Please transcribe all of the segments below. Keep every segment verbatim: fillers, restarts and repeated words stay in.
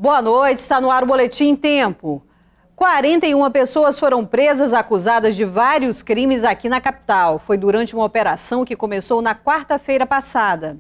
Boa noite, está no ar o Boletim em Tempo. quarenta e uma pessoas foram presas acusadas de vários crimes aqui na capital. Foi durante uma operação que começou na quarta-feira passada.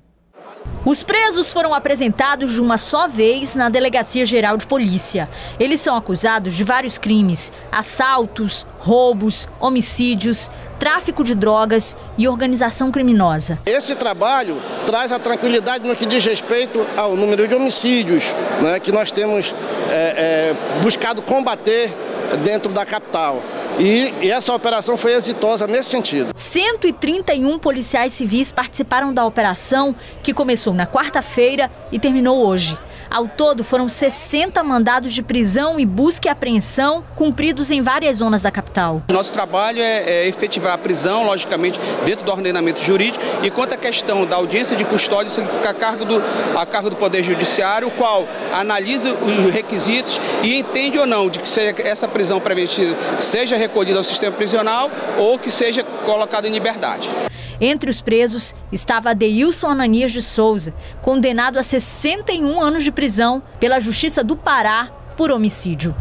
Os presos foram apresentados de uma só vez na Delegacia Geral de Polícia. Eles são acusados de vários crimes: assaltos, roubos, homicídios, tráfico de drogas e organização criminosa. Esse trabalho traz a tranquilidade no que diz respeito ao número de homicídios, né, que nós temos é, é, buscado combater dentro da capital. E, e essa operação foi exitosa nesse sentido. cento e trinta e um policiais civis participaram da operação, que começou na quarta-feira e terminou hoje. Ao todo, foram sessenta mandados de prisão e busca e apreensão cumpridos em várias zonas da capital. Nosso trabalho é, é efetivar a prisão, logicamente, dentro do ordenamento jurídico. E quanto à questão da audiência de custódia, isso fica a cargo do, a cargo do Poder Judiciário, o qual analisa os requisitos e entende ou não de que seja, essa prisão preventiva seja recolhida ao sistema prisional ou que seja colocada em liberdade. Entre os presos estava Adeilson Ananias de Souza, condenado a sessenta e um anos de prisão pela Justiça do Pará por homicídio.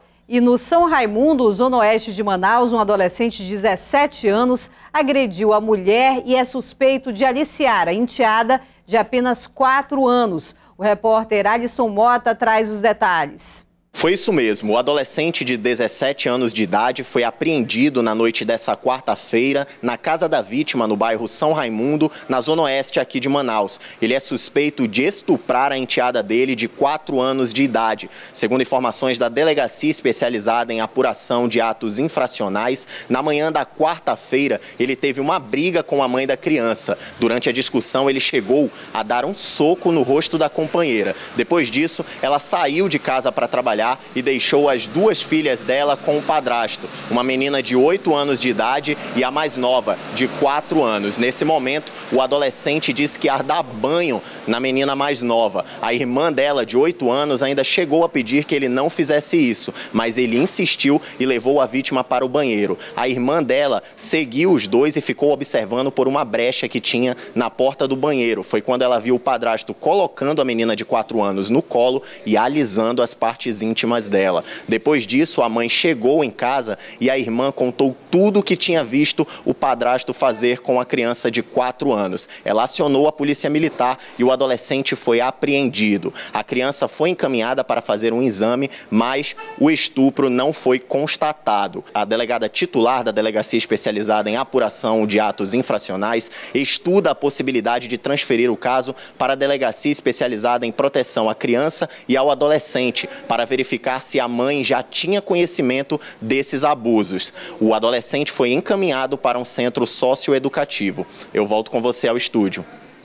E no São Raimundo, zona oeste de Manaus, um adolescente de dezessete anos agrediu a mulher e é suspeito de aliciar a enteada de apenas quatro anos. O repórter Alisson Mota traz os detalhes. Foi isso mesmo, o adolescente de dezessete anos de idade foi apreendido na noite dessa quarta-feira na casa da vítima no bairro São Raimundo, na zona oeste aqui de Manaus. Ele é suspeito de estuprar a enteada dele de quatro anos de idade. Segundo informações da delegacia especializada em apuração de atos infracionais, na manhã da quarta-feira ele teve uma briga com a mãe da criança. Durante a discussão ele chegou a dar um soco no rosto da companheira. Depois disso, ela saiu de casa para trabalhar e deixou as duas filhas dela com o padrasto, uma menina de oito anos de idade e a mais nova, de quatro anos. Nesse momento, o adolescente disse que ia dar banho na menina mais nova. A irmã dela, de oito anos, ainda chegou a pedir que ele não fizesse isso, mas ele insistiu e levou a vítima para o banheiro. A irmã dela seguiu os dois e ficou observando por uma brecha que tinha na porta do banheiro. Foi quando ela viu o padrasto colocando a menina de quatro anos no colo e alisando as partes íntimas dela. Depois disso, a mãe chegou em casa e a irmã contou tudo o que tinha visto o padrasto fazer com a criança de quatro anos. Ela acionou a polícia militar e o adolescente foi apreendido. A criança foi encaminhada para fazer um exame, mas o estupro não foi constatado. A delegada titular da Delegacia Especializada em Apuração de Atos Infracionais estuda a possibilidade de transferir o caso para a Delegacia Especializada em Proteção à Criança e ao Adolescente, para verificar verificar se a mãe já tinha conhecimento desses abusos. O adolescente foi encaminhado para um centro socioeducativo. Eu volto com você ao estúdio.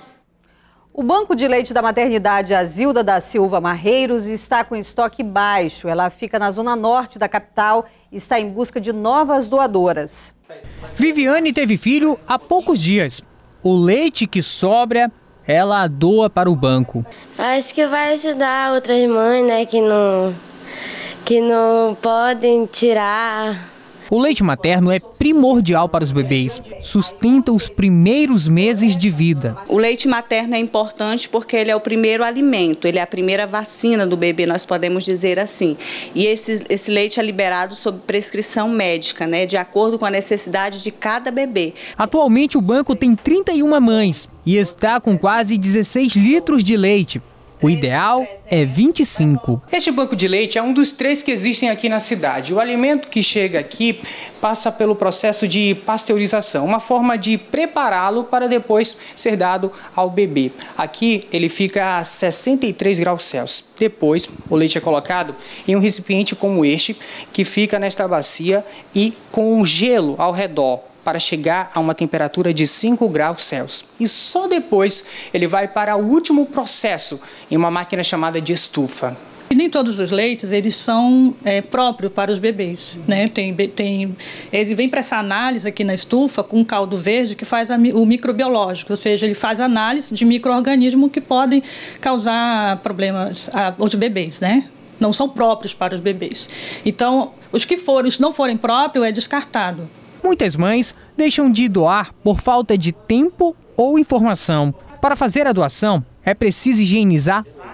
O banco de leite da maternidade Azilda da Silva Marreiros está com estoque baixo. Ela fica na zona norte da capital e está em busca de novas doadoras. Viviane teve filho há poucos dias. O leite que sobra, ela doa para o banco. Acho que vai ajudar outras mães, né, que não, que não podem tirar. O leite materno é primordial para os bebês, sustenta os primeiros meses de vida. O leite materno é importante porque ele é o primeiro alimento, ele é a primeira vacina do bebê, nós podemos dizer assim. E esse, esse leite é liberado sob prescrição médica, né, de acordo com a necessidade de cada bebê. Atualmente o banco tem trinta e uma mães e está com quase dezesseis litros de leite. O ideal é vinte e cinco. Este banco de leite é um dos três que existem aqui na cidade. O alimento que chega aqui passa pelo processo de pasteurização, uma forma de prepará-lo para depois ser dado ao bebê. Aqui ele fica a sessenta e três graus Celsius. Depois o leite é colocado em um recipiente como este, que fica nesta bacia e com um gelo ao redor, para chegar a uma temperatura de cinco graus Celsius. E só depois ele vai para o último processo, em uma máquina chamada de estufa. E nem todos os leites eles são é, próprios para os bebês, né? Tem, tem, ele vem para essa análise aqui na estufa com um caldo verde que faz a, o microbiológico, ou seja, ele faz análise de micro-organismos que podem causar problemas aos bebês, né? Não são próprios para os bebês. Então, os que forem, os não forem próprios é descartado. Muitas mães deixam de doar por falta de tempo ou informação. Para fazer a doação, é preciso higienizar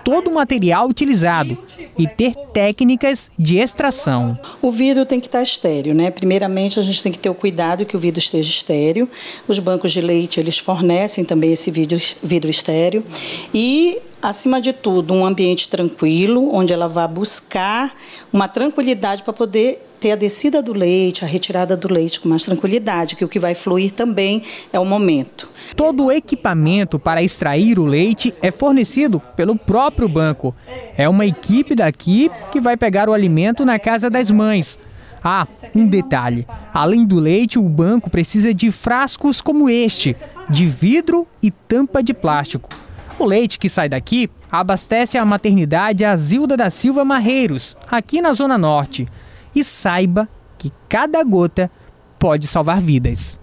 todo o material utilizado e ter técnicas de extração. O vidro tem que estar estéril, né? Primeiramente, a gente tem que ter o cuidado que o vidro esteja estéril. Os bancos de leite, eles fornecem também esse vidro, vidro estéril. E, acima de tudo, um ambiente tranquilo, onde ela vai buscar uma tranquilidade para poder ter a descida do leite, a retirada do leite com mais tranquilidade, que o que vai fluir também é o momento. Todo o equipamento para extrair o leite é fornecido pelo próprio banco. É uma equipe daqui que vai pegar o alimento na casa das mães. Ah, um detalhe, além do leite, o banco precisa de frascos como este, de vidro e tampa de plástico. O leite que sai daqui abastece a maternidade Azilda da Silva Marreiros, aqui na Zona Norte. E saiba que cada gota pode salvar vidas.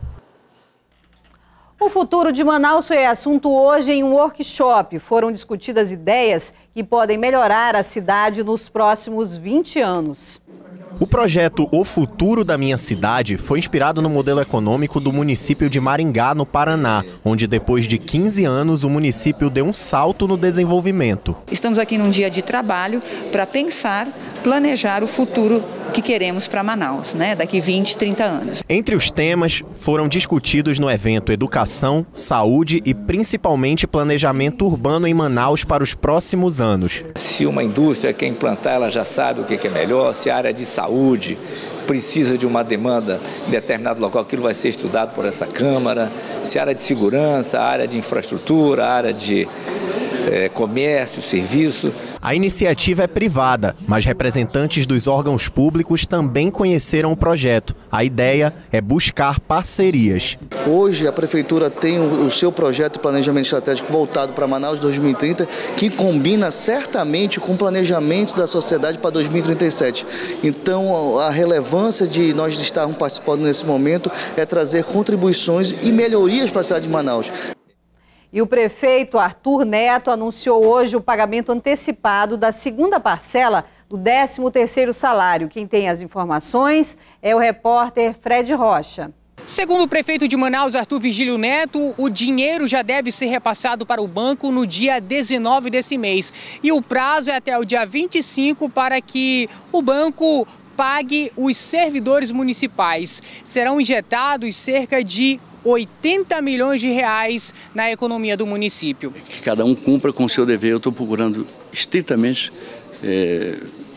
O futuro de Manaus foi assunto hoje em um workshop. Foram discutidas ideias que podem melhorar a cidade nos próximos vinte anos. O projeto O Futuro da Minha Cidade foi inspirado no modelo econômico do município de Maringá, no Paraná, onde depois de quinze anos o município deu um salto no desenvolvimento. Estamos aqui num dia de trabalho para pensar, planejar o futuro que queremos para Manaus, né? Daqui vinte, trinta anos. Entre os temas foram discutidos no evento educação, saúde e principalmente planejamento urbano em Manaus para os próximos anos. Se uma indústria quer implantar, ela já sabe o que é melhor, se a área de saúde precisa de uma demanda em determinado local, aquilo vai ser estudado por essa Câmara, se a área de segurança, a área de infraestrutura, a área de é, comércio, serviço. A iniciativa é privada, mas representantes dos órgãos públicos também conheceram o projeto. A ideia é buscar parcerias. Hoje a Prefeitura tem o seu projeto de planejamento estratégico voltado para Manaus dois mil e trinta, que combina certamente com o planejamento da sociedade para dois mil e trinta e sete. Então a relevância de nós estarmos participando nesse momento é trazer contribuições e melhorias para a cidade de Manaus. E o prefeito Arthur Neto anunciou hoje o pagamento antecipado da segunda parcela do décimo terceiro salário. Quem tem as informações é o repórter Fred Rocha. Segundo o prefeito de Manaus, Arthur Virgílio Neto, o dinheiro já deve ser repassado para o banco no dia dezenove desse mês. E o prazo é até o dia vinte e cinco para que o banco pague os servidores municipais. Serão injetados cerca de oitenta milhões de reais na economia do município. Que cada um cumpra com o seu dever. Eu estou procurando estritamente é,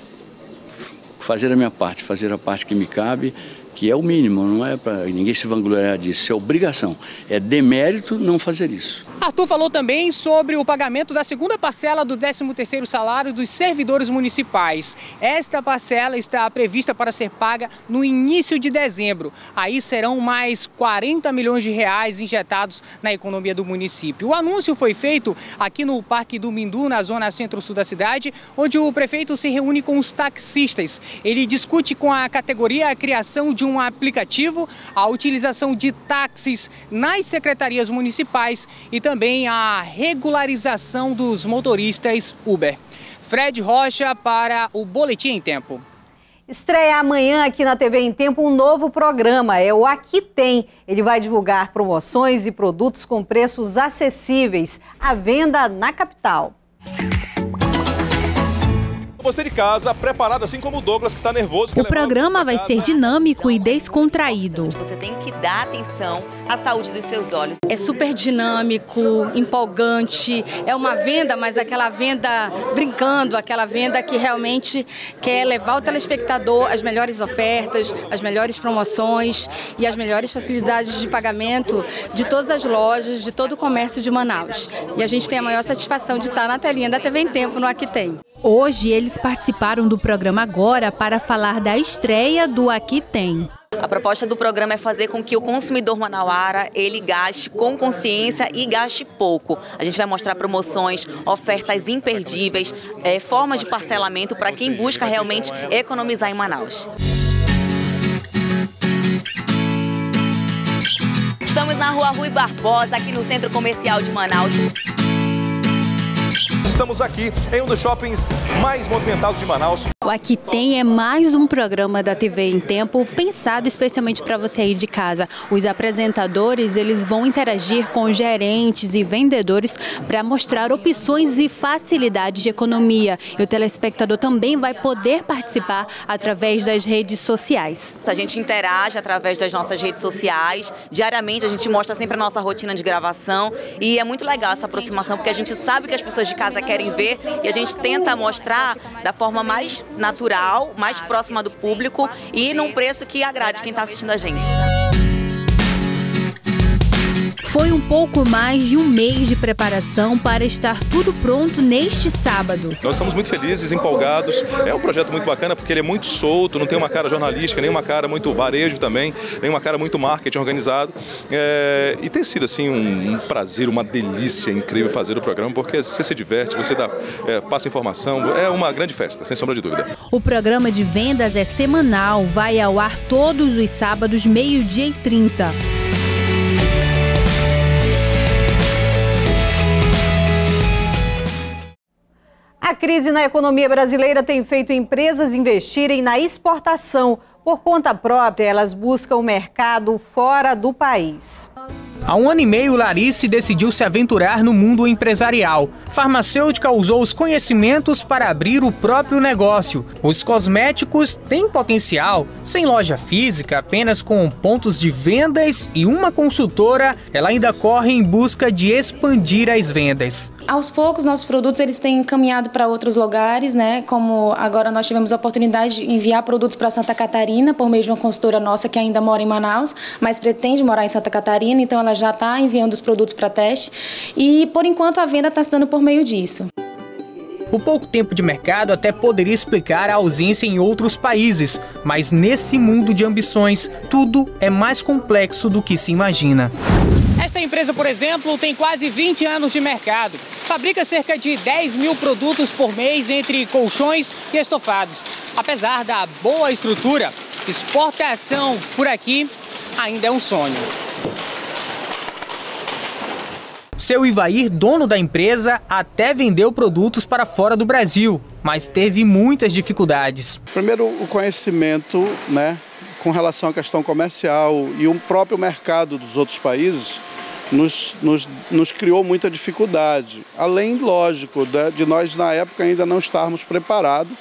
fazer a minha parte, fazer a parte que me cabe, que é o mínimo, não é para ninguém se vangloriar disso, é obrigação, é demérito não fazer isso. Arthur falou também sobre o pagamento da segunda parcela do décimo terceiro salário dos servidores municipais. Esta parcela está prevista para ser paga no início de dezembro. Aí serão mais quarenta milhões de reais injetados na economia do município. O anúncio foi feito aqui no Parque do Mindu, na zona centro-sul da cidade, onde o prefeito se reúne com os taxistas. Ele discute com a categoria a criação de um aplicativo, a utilização de táxis nas secretarias municipais e também também a regularização dos motoristas Uber. Fred Rocha para o Boletim em Tempo. Estreia amanhã aqui na T V em Tempo um novo programa, é o Aqui Tem. Ele vai divulgar promoções e produtos com preços acessíveis à venda na capital. Você de casa, preparado assim como o Douglas, que está nervoso. O programa vai ser dinâmico e descontraído. Você tem que dar atenção à saúde dos seus olhos. É super dinâmico, empolgante, é uma venda, mas aquela venda brincando, aquela venda que realmente quer levar o telespectador às melhores ofertas, às melhores promoções e às melhores facilidades de pagamento de todas as lojas, de todo o comércio de Manaus. E a gente tem a maior satisfação de estar na telinha da T V em Tempo no Aqui Tem. Hoje eles participaram do programa agora para falar da estreia do Aqui Tem. A proposta do programa é fazer com que o consumidor manauara ele gaste com consciência e gaste pouco. A gente vai mostrar promoções, ofertas imperdíveis, é, formas de parcelamento para quem busca realmente economizar em Manaus. Estamos na Rua Rui Barbosa, aqui no Centro Comercial de Manaus. Estamos aqui em um dos shoppings mais movimentados de Manaus. O Aqui Tem é mais um programa da T V em Tempo pensado especialmente para você aí de casa. Os apresentadores eles vão interagir com gerentes e vendedores para mostrar opções e facilidades de economia. E o telespectador também vai poder participar através das redes sociais. A gente interage através das nossas redes sociais. Diariamente a gente mostra sempre a nossa rotina de gravação e é muito legal essa aproximação porque a gente sabe que as pessoas de casa querem ver e a gente tenta mostrar da forma mais natural, mais próxima do público e num preço que agrade quem está assistindo a gente. Foi um pouco mais de um mês de preparação para estar tudo pronto neste sábado. Nós estamos muito felizes, empolgados. É um projeto muito bacana porque ele é muito solto, não tem uma cara jornalística, nem uma cara muito varejo também, nem uma cara muito marketing organizado. É... E tem sido assim um, um prazer, uma delícia incrível fazer o programa, porque você se diverte, você dá, é, passa informação, é uma grande festa, sem sombra de dúvida. O programa de vendas é semanal, vai ao ar todos os sábados, meio-dia e trinta. A crise na economia brasileira tem feito empresas investirem na exportação. Por conta própria, elas buscam o mercado fora do país. Há um ano e meio, Larice decidiu se aventurar no mundo empresarial. Farmacêutica usou os conhecimentos para abrir o próprio negócio. Os cosméticos têm potencial. Sem loja física, apenas com pontos de vendas e uma consultora, ela ainda corre em busca de expandir as vendas. Aos poucos, nossos produtos eles têm caminhado para outros lugares, né? Como agora nós tivemos a oportunidade de enviar produtos para Santa Catarina por meio de uma consultora nossa que ainda mora em Manaus, mas pretende morar em Santa Catarina, então ela já está enviando os produtos para teste e, por enquanto, a venda está se dando por meio disso. O pouco tempo de mercado até poderia explicar a ausência em outros países, mas nesse mundo de ambições, tudo é mais complexo do que se imagina. Esta empresa, por exemplo, tem quase vinte anos de mercado. Fabrica cerca de dez mil produtos por mês entre colchões e estofados. Apesar da boa estrutura, exportação por aqui ainda é um sonho. Seu Ivair, dono da empresa, até vendeu produtos para fora do Brasil, mas teve muitas dificuldades. Primeiro, o conhecimento, né, com relação à questão comercial e o próprio mercado dos outros países nos, nos, nos criou muita dificuldade. Além, lógico, de, de nós, na época, ainda não estarmos preparados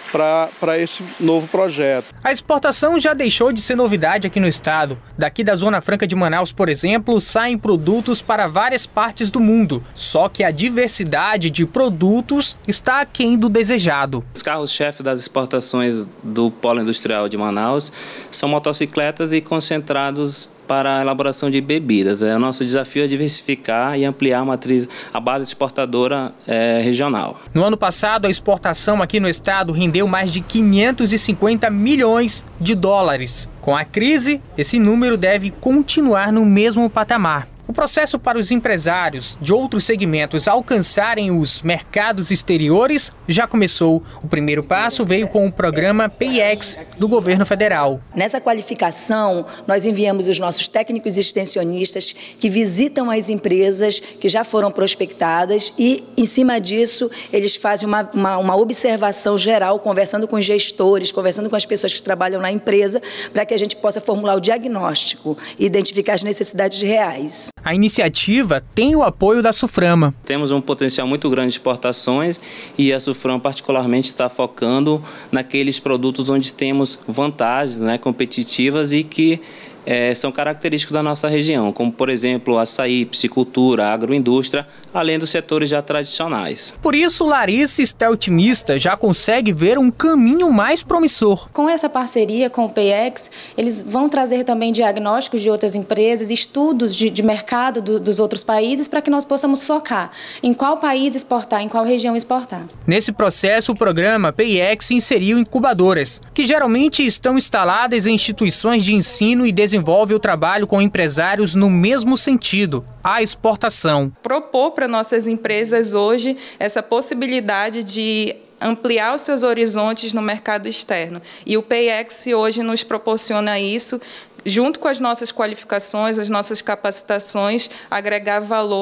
para esse novo projeto. A exportação já deixou de ser novidade aqui no estado. Daqui da Zona Franca de Manaus, por exemplo, saem produtos para várias partes do mundo. Só que a diversidade de produtos está aquém do desejado. Os carros-chefe das exportações do polo industrial de Manaus são motocicletas e concentrados para a elaboração de bebidas. É, o nosso desafio é diversificar e ampliar a matriz, a base exportadora é, regional. No ano passado, a exportação aqui no estado rendeu mais de quinhentos e cinquenta milhões de dólares. Com a crise, esse número deve continuar no mesmo patamar. O processo para os empresários de outros segmentos alcançarem os mercados exteriores já começou. O primeiro passo veio com o programa P I E X do governo federal. Nessa qualificação, nós enviamos os nossos técnicos extensionistas que visitam as empresas que já foram prospectadas e, em cima disso, eles fazem uma, uma, uma observação geral, conversando com os gestores, conversando com as pessoas que trabalham na empresa, para que a gente possa formular o diagnóstico e identificar as necessidades reais. A iniciativa tem o apoio da Suframa. Temos um potencial muito grande de exportações e a Suframa particularmente está focando naqueles produtos onde temos vantagens, né, competitivas e que É, são característicos da nossa região, como, por exemplo, açaí, piscicultura, agroindústria, além dos setores já tradicionais. Por isso, Larice está otimista, já consegue ver um caminho mais promissor. Com essa parceria com o P I E X, eles vão trazer também diagnósticos de outras empresas, estudos de, de mercado do, dos outros países, para que nós possamos focar em qual país exportar, em qual região exportar. Nesse processo, o programa P I E X inseriu incubadoras, que geralmente estão instaladas em instituições de ensino e desenvolvimento. Desenvolve o trabalho com empresários no mesmo sentido, a exportação. Propor para nossas empresas hoje essa possibilidade de ampliar os seus horizontes no mercado externo. E o P I E X hoje nos proporciona isso, junto com as nossas qualificações, as nossas capacitações, agregar valor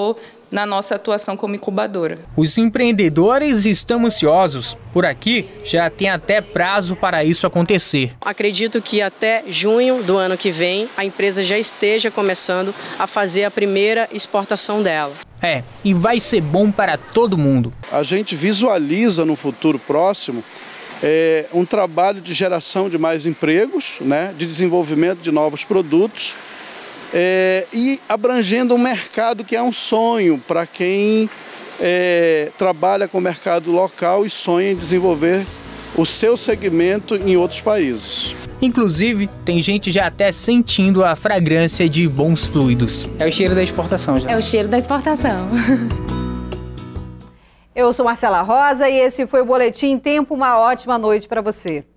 na nossa atuação como incubadora. Os empreendedores estão ansiosos. Por aqui, já tem até prazo para isso acontecer. Acredito que até junho do ano que vem, a empresa já esteja começando a fazer a primeira exportação dela. É, e vai ser bom para todo mundo. A gente visualiza no futuro próximo é, um trabalho de geração de mais empregos, né, de desenvolvimento de novos produtos, É, e abrangendo um mercado que é um sonho para quem é, trabalha com o mercado local e sonha em desenvolver o seu segmento em outros países. Inclusive, tem gente já até sentindo a fragrância de bons fluidos. É o cheiro da exportação já. É o cheiro da exportação. Eu sou Marcela Rosa e esse foi o Boletim Tempo. Uma ótima noite para você.